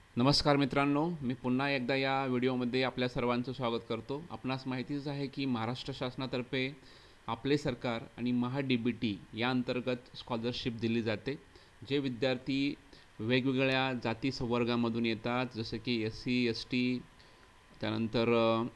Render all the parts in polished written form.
नमस्कार मित्रांनो, मी पुन्हा एकदा या व्हिडिओमध्ये आपल्या सर्वांचं स्वागत करतो. आपणास माहितीच आहे की महाराष्ट्र शासनातर्फे आपले सरकार आणि महा-डी-बी-टी या अंतर्गत स्कॉलरशिप दिली जाते. जे विद्यार्थी वेगवेगळ्या जाती संवर्गामधून येतात, जसं की SC, ST, त्यानंतर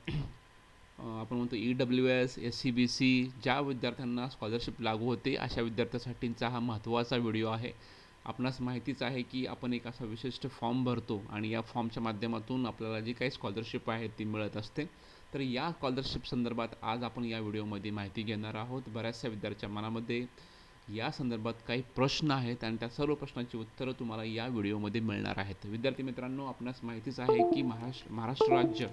आपण म्हणतो EWS, SC-BC, ज्या विद्यार्थ्यांना स्कॉलरशिप लागू होते अशा विद्यार्थ्यांसाठीचा हा महत्त्वाचा व्हिडिओ आहे. आपणास माहितीच आहे की आपण एक असा विशिष्ट फॉर्म भरतो आणि या फॉर्मच्या माध्यमातून आपल्याला जी काही स्कॉलरशिप आहे ती मिळत असते. तर या स्कॉलरशिप संदर्भात आज आपण या व्हिडिओमध्ये माहिती घेणार आहोत. बऱ्याचशा विद्यार्थ्यांच्या मनामध्ये या संदर्भात काही प्रश्न आहेत आणि त्या सर्व प्रश्नांची उत्तरं तुम्हाला या व्हिडिओमध्ये मिळणार आहेत. विद्यार्थी मित्रांनो, आपणास माहितीच आहे की महाराष्ट्र राज्य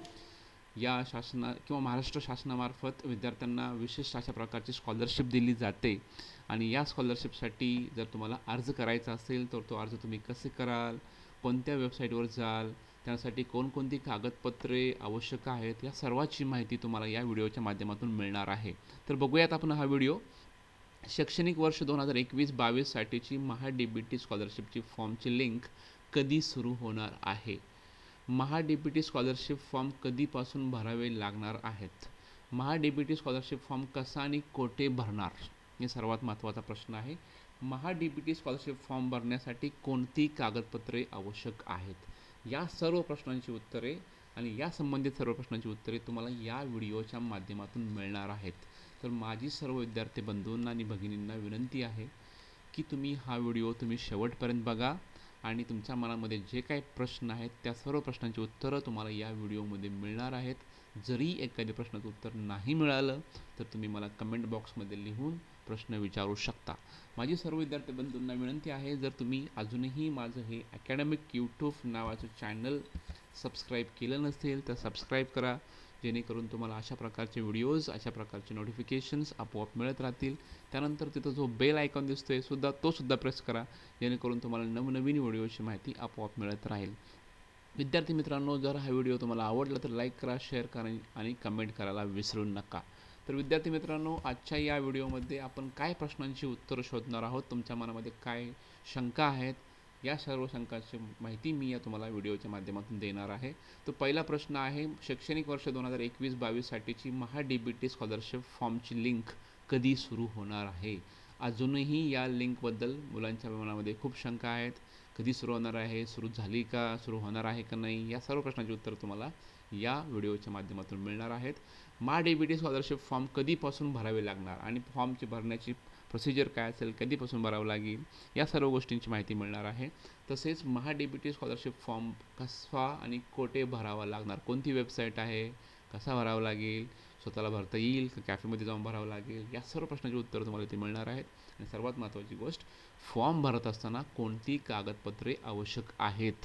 या शासना किंवा महाराष्ट्र शासनामार्फत विद्यार्थ्यांना विशेष अशा प्रकारची स्कॉलरशिप दिली जाते आणि या स्कॉलरशिपसाठी जर तुम्हाला अर्ज करायचा असेल तर तो अर्ज तुम्ही कसे कराल, कोणत्या वेबसाईटवर जाल, त्यासाठी कोणकोणती कागदपत्रे आवश्यक आहेत, या सर्वाची माहिती तुम्हाला या व्हिडिओच्या माध्यमातून मिळणार आहे. तर बघूयात आपण हा व्हिडिओ. शैक्षणिक वर्ष 2021-22 साठीची महा-डी-बी-टी स्कॉलरशिपची फॉर्मची लिंक कधी सुरू होणार आहे? महा-डी-बी-टी स्कॉलरशिप फॉर्म कधीपासून भरावे लागणार आहेत? महा-डी-बी-टी स्कॉलरशिप फॉर्म कसा आणि कोठे भरणार? हे सर्वात महत्त्वाचा प्रश्न आहे. महा-डी-बी-टी स्कॉलरशिप फॉर्म भरण्यासाठी कोणती कागदपत्रे आवश्यक आहेत? या सर्व प्रश्नांची उत्तरे आणि या संबंधित सर्व प्रश्नांची उत्तरे तुम्हाला या व्हिडिओच्या माध्यमातून मिळणार आहेत. तर माझी सर्व विद्यार्थी बंधूंना आणि भगिनींना विनंती आहे की तुम्ही हा व्हिडिओ शेवटपर्यंत बघा आणि तुमच्या मनामध्ये जे काही प्रश्न आहेत त्या सर्व प्रश्नांची उत्तरं तुम्हाला या व्हिडिओमध्ये मिळणार आहेत. जरी एखाद्या प्रश्नाचं उत्तर नाही मिळालं तर तुम्ही मला कमेंट बॉक्समध्ये लिहून प्रश्न विचारू शकता. माझी सर्व विद्यार्थी बंधूंना विनंती आहे, जर तुम्ही अजूनही माझं हे अकॅडमिक यूट्यूब नावाचं चॅनल सबस्क्राईब केलं नसेल तर सबस्क्राईब करा, जेणेकरून तुम्हाला अशा प्रकारचे व्हिडिओज, अशा प्रकारचे नोटिफिकेशन्स आपोआप मिळत राहतील. त्यानंतर तिथं जो बेल आयकॉन दिसतो आहे तो सुद्धा प्रेस करा, जेणेकरून तुम्हाला नवनवीन व्हिडिओची माहिती आपोआप मिळत राहील. विद्यार्थी मित्रांनो, जर हा व्हिडिओ तुम्हाला आवडला तर लाईक करा, शेअर करा आणि कमेंट करायला विसरू नका. तर विद्यार्थी मित्रांनो, आजच्या या व्हिडिओमध्ये आपण काय प्रश्नांची उत्तरं शोधणार आहोत, तुमच्या मनामध्ये काय शंका आहेत, या सर्व शंकांची माहिती मी तुम्हाला व्हिडिओच्या माध्यमातून देणार आहे. तो पहिला प्रश्न आहे, शैक्षणिक वर्ष 2021-22 साठीची महा-डी-बी-टी स्कॉलरशिप फॉर्मची लिंक कधी सुरू होणार आहे? अजूनही या लिंकबद्दल मुलांच्या मनामध्ये खूप शंका आहेत. कधी सुरू होणार आहे, सुरू झाली का, सुरू होणार आहे का नाही, या सर्व प्रश्नांची उत्तर तुम्हाला या व्हिडिओच्या माध्यमातून मिळणार आहेत. महा-डी-बी-टी स्कॉलरशिप फॉर्म कधीपासून भरावे लागणार आणि फॉर्मची भरण्याची प्रोसिजर काय असेल, कधीपासून भरावं लागेल, या सर्व गोष्टींची माहिती मिळणार आहे. तसेच महा-डी-बी-टी स्कॉलरशिप फॉर्म कसा आणि कोठे भरावा लागणार, कोणती वेबसाईट आहे, कसा भरावा लागेल, स्वतःला भरता येईल का, कॅफेमध्ये जाऊन भरावं लागेल, या सर्व प्रश्नांची उत्तरं तुम्हाला इथे मिळणार आहेत. आणि सर्वात महत्त्वाची गोष्ट, फॉर्म भरत असताना कोणती कागदपत्रे आवश्यक आहेत.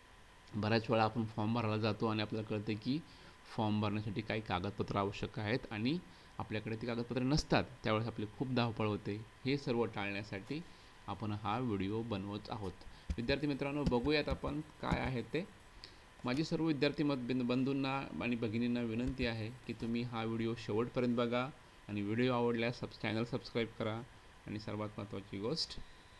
बऱ्याच वेळा आपण फॉर्म भरायला जातो आणि आपल्याला कळते की फॉर्म भरण्यासाठी काही कागदपत्र आवश्यक आहेत आणि आपल्याकडे ती कागदपत्रे नसतात. त्यावेळेस आपली खूप धावपळ होते. हे सर्व टाळण्यासाठी आपण हा व्हिडिओ बनवत आहोत. विद्यार्थी मित्रांनो, बघूयात आपण काय आहे ते. माझी सर्व विद्यार्थी बंधूंना आणि भगिनींना विनंती आहे की तुम्ही हा व्हिडिओ शेवटपर्यंत बघा आणि व्हिडिओ आवडल्यास चॅनल सबस्क्राईब करा आणि सर्वात महत्त्वाची गोष्ट,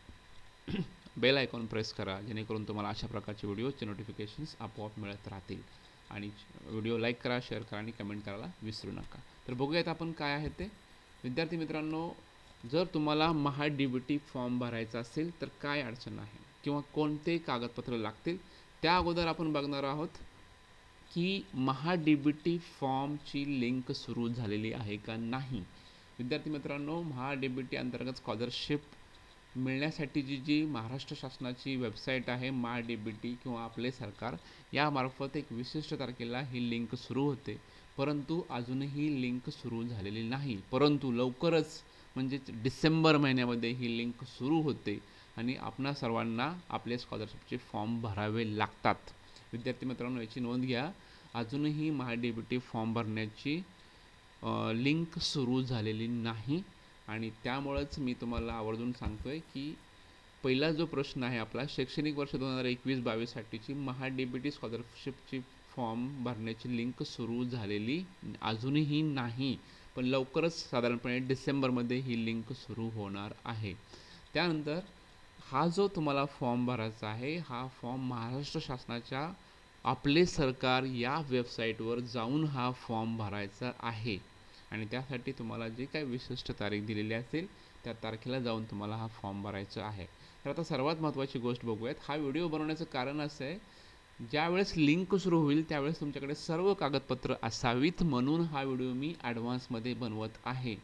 बेल आयकॉन प्रेस करा, जेणेकरून तुम्हाला अशा प्रकारचे व्हिडिओचे नोटिफिकेशन्स आपोआप मिळत राहतील. आणि व्हिडिओ लाईक करा, शेअर करा आणि कमेंट करायला विसरू नका. तर बघूयात आपण काय आहे ते. विद्यार्थी मित्रांनो, जर तुम्हाला महा-डी-बी-टी फॉर्म भरायचा असेल तर काय अडचण आहे किंवा कोणते कागदपत्र लागतील, त्या अगोदर आपण बघणार आहोत की महा-डी-बी-टी फॉर्मची लिंक सुरू झालेली आहे का नाही. विद्यार्थी मित्रांनो, महा-डी-बी-टी अंतर्गत स्कॉलरशिप मिळण्यासाठीची जी महाराष्ट्र शासनाची वेबसाईट आहे महा-डी-बी-टी किंवा आपले सरकार, यामार्फत एक विशिष्ट तारखेला ही लिंक सुरू होते. परंतु अजूनही लिंक सुरू झालेली नाही. परंतु लवकरच म्हणजेच डिसेंबर महिन्यामध्ये ही लिंक सुरू होते आणि आपणा सर्वांना आपले स्कॉलरशिपचे फॉर्म भरावे लागतात. विद्यार्थी मित्रांनो, याची नोंद घ्या. अजूनही महा-डी-बी-टी फॉर्म भरण्याची लिंक सुरू झालेली नाही आणि त्यामुळेच मी तुम्हाला आवर्जून सांगतो आहे की पहिला जो प्रश्न आहे आपला, शैक्षणिक वर्ष 2021-22 साठीची महा-डी-बी-टी स्कॉलरशिपची फॉर्म भरण्याची लिंक सुरू झालेली अजूनही नाही, पण लवकरच साधारणपणे डिसेंबरमध्ये ही लिंक सुरू होणार आहे. त्यानंतर हा जो तुम्हाला फॉर्म भरायचा आहे, हा फॉर्म महाराष्ट्र शासनाच्या आपले सरकार या वेबसाईटवर जाऊन हा फॉर्म भरायचा आहे आणि त्यासाठी तुम्हाला जे काही विशिष्ट तारीख दिलेली असेल त्या तारखेला जाऊन तुम्हाला हा फॉर्म भरायचा आहे. तर आता सर्वात महत्त्वाची गोष्ट बघूयात. हा व्हिडिओ बनवण्याचं कारण असं आहे, ज्यावेळेस लिंक सुरू होईल त्यावेळेस तुमच्याकडे सर्व कागदपत्र असावीत म्हणून हा व्हिडिओ मी ॲडव्हान्समध्ये बनवत आहे.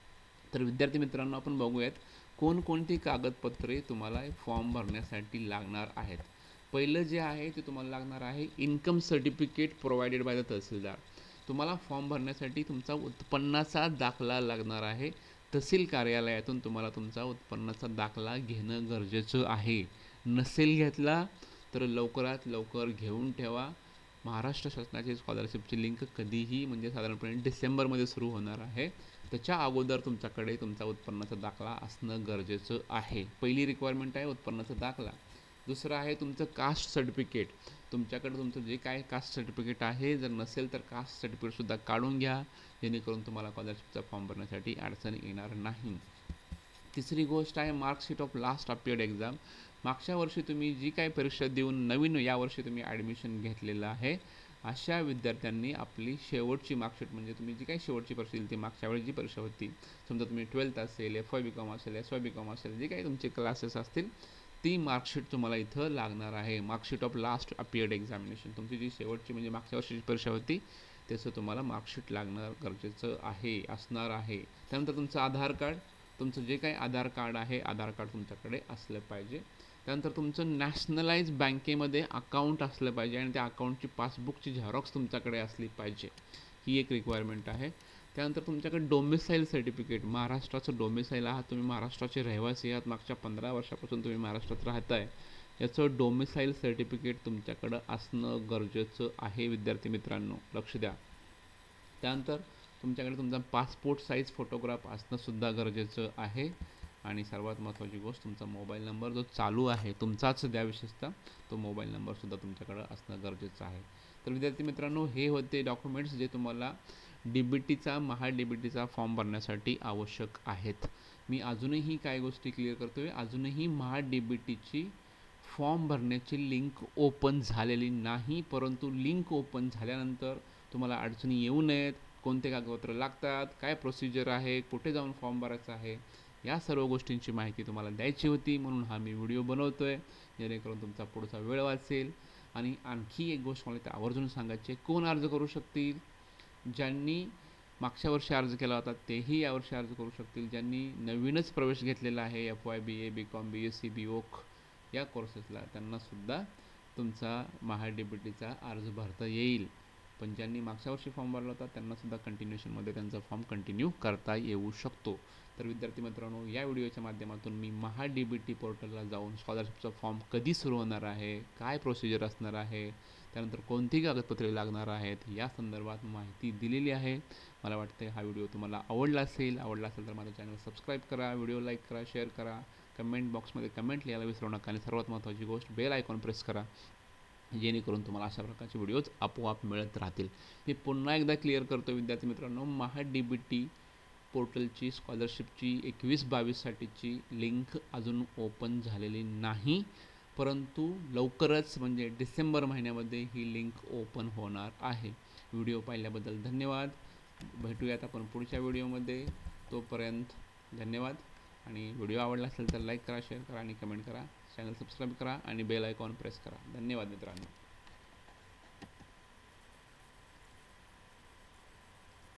तर विद्यार्थी मित्रांनो, आपण बघूयात कोणकोणती कागदपत्रे तुम्हाला फॉर्म भरण्यासाठी लागणार आहेत. पहिलं जे आहे ते तुम्हाला लागणार आहे income certificate provided by the tahsildar. तुम्हाला फॉर्म भरण्यासाठी तुमचा उत्पन्नाचा दाखला लागणार आहे. तहसील कार्यालयातून तुम्हाला तुमचा उत्पन्नाचा दाखला घेणं गरजेचं आहे. नसेल घेतला तर लवकरात लवकर घेऊन ठेवा. महाराष्ट्र शासनाची स्कॉलरशिपची लिंक कधीही म्हणजे साधारणपणे डिसेंबरमध्ये सुरू होणार आहे. त्याच्या अगोदर तुमच्याकडे तुमचा उत्पन्नाचा दाखला असणं गरजेचं आहे. पहिली रिक्वायरमेंट आहे उत्पन्नाचा दाखला. दुसरं आहे तुमचं कास्ट सर्टिफिकेट. तुमच्याकडे तुमचं जे काय कास्ट सर्टिफिकेट आहे, जर नसेल तर कास्ट सर्टिफिकेटसुद्धा काढून घ्या, जेणेकरून तुम्हाला स्कॉलरशिपचा फॉर्म भरण्यासाठी अडचण येणार नाही. तिसरी गोष्ट आहे marksheet of last appeared exam. मागच्या वर्षी तुम्ही जी काही परीक्षा देऊन नवीन यावर्षी तुम्ही ॲडमिशन घेतलेलं आहे, अशा विद्यार्थ्यांनी आपली शेवटची मार्कशीट म्हणजे तुम्ही जी काही शेवटची परीक्षा दिली ती मागच्या वेळी जी परीक्षा होती, समजा तुम्ही 12th असेल, FY-BCom असेल, SY-BCom असेल, जे काही तुमचे क्लासेस असतील ती मार्कशीट तुम्हाला इथं लागणार आहे. Marksheet of last appeared examination, तुमची जी शेवटची म्हणजे मागच्या वर्षीची परीक्षा होती त्याचं तुम्हाला मार्कशीट लागणं गरजेचं आहे, असणार आहे. त्यानंतर तुमचं आधार कार्ड, तुमचं जे काही आधार कार्ड आहे आधार कार्ड तुमच्याकडे असलं पाहिजे. त्यानंतर तुमचं नॅशनलाइज बँकेमध्ये अकाउंट असलं पाहिजे आणि त्या अकाउंटची पासबुकची झेरॉक्स तुमच्याकडे असली पाहिजे. ही एक रिक्वायरमेंट आहे. त्यानंतर तुमच्याकडे डोमिसाईल सर्टिफिकेट, महाराष्ट्राचं डोमिसाईल आहात तुम्ही, महाराष्ट्राचे रहिवासी आहात, मागच्या 15 वर्षापासून तुम्ही महाराष्ट्रात राहताय, याचं डोमिसाईल सर्टिफिकेट तुमच्याकडं असणं गरजेचं आहे. विद्यार्थी मित्रांनो लक्ष द्या. त्यानंतर तुमच्याकडे तुमचा पासपोर्ट साईज फोटोग्राफ असणंसुद्धा गरजेचं आहे. आणि सर्वात महत्त्वाची गोष्ट तुमचा मोबाईल नंबर जो चालू आहे तुमचाच द्या, विशेषतः तो मोबाईल नंबरसुद्धा तुमच्याकडं असणं गरजेचं आहे. तर विद्यार्थी मित्रांनो, हे होते डॉक्युमेंट्स जे तुम्हाला DBTचा DBTचा फॉर्म भरण्यासाठी आवश्यक आहेत. मी अजूनही काय गोष्टी क्लिअर करतो आहे, अजूनही DBTची फॉर्म भरण्याची लिंक ओपन झालेली नाही, परंतु लिंक ओपन झाल्यानंतर तुम्हाला अडचणी येऊ नयेत, कोणते कागदपत्र लागतात, काय प्रोसिजर आहे, कुठे जाऊन फॉर्म भरायचा आहे, या सर्व गोष्टींची माहिती तुम्हाला द्यायची होती म्हणून हा मी व्हिडिओ बनवतो आहे, जेणेकरून तुमचा पुढचा वेळ वाचेल. आणि आणखी एक गोष्ट मला इथे आवर्जून सांगायची आहे, कोण अर्ज करू शकतील? ज्यांनी मागच्या वर्षी अर्ज केला होता तेही यावर्षी अर्ज करू शकतील. ज्यांनी नवीनच प्रवेश घेतलेला आहे FY, BA, BCom, BSc, BVoc या कोर्सेसला, त्यांनासुद्धा तुमचा DBTचा अर्ज भरता येईल. पण ज्यांनी मागच्या वर्षी फॉर्म भरला होता त्यांनासुद्धा कंटिन्युएशनमध्ये त्यांचा फॉर्म कंटिन्यू करता येऊ शकतो. तर विद्यार्थी मित्रांनो, या व्हिडिओच्या माध्यमातून मी DBT पोर्टलला जाऊन स्कॉलरशिपचा फॉर्म कधी सुरू होणार आहे, काय प्रोसिजर असणार आहे, त्यानंतर कोणती कागदपत्रे लागणार आहेत या संदर्भात माहिती दिलेली आहे. मला वाटतं हा व्हिडिओ तुम्हाला आवडला असेल तर माझं चॅनल सबस्क्राईब करा, व्हिडिओ लाईक करा, शेअर करा, कमेंट बॉक्समध्ये कमेंट लिहायला विसरू नका आणि सर्वात महत्त्वाची गोष्ट बेल आयकॉन प्रेस करा, जेणेकरून तुम्हाला अशा प्रकारचे व्हिडिओज आपोआप मिळत राहतील. मी पुन्हा एकदा क्लिअर करतो विद्यार्थी मित्रांनो, DBT पोर्टलची स्कॉलरशिपची 21-22साठीची लिंक अजून ओपन झालेली नाही, परंतु लवकरच म्हणजे डिसेंबर महिन्यामध्ये ही लिंक ओपन होणार आहे. व्हिडिओ पाहिल्याबद्दल धन्यवाद. भेटूयात आपण पुढच्या व्हिडिओमध्ये. तोपर्यंत धन्यवाद. आणि व्हिडिओ आवडला असेल तर लाईक करा, शेअर करा आणि कमेंट करा. चॅनल सबस्क्राईब करा आणि बेल आयकॉन प्रेस करा. धन्यवाद मित्रांनो.